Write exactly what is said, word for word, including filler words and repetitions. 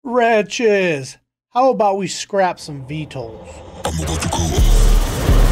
Wretches! How about we scrap some V TOL'S? I'm about to go off.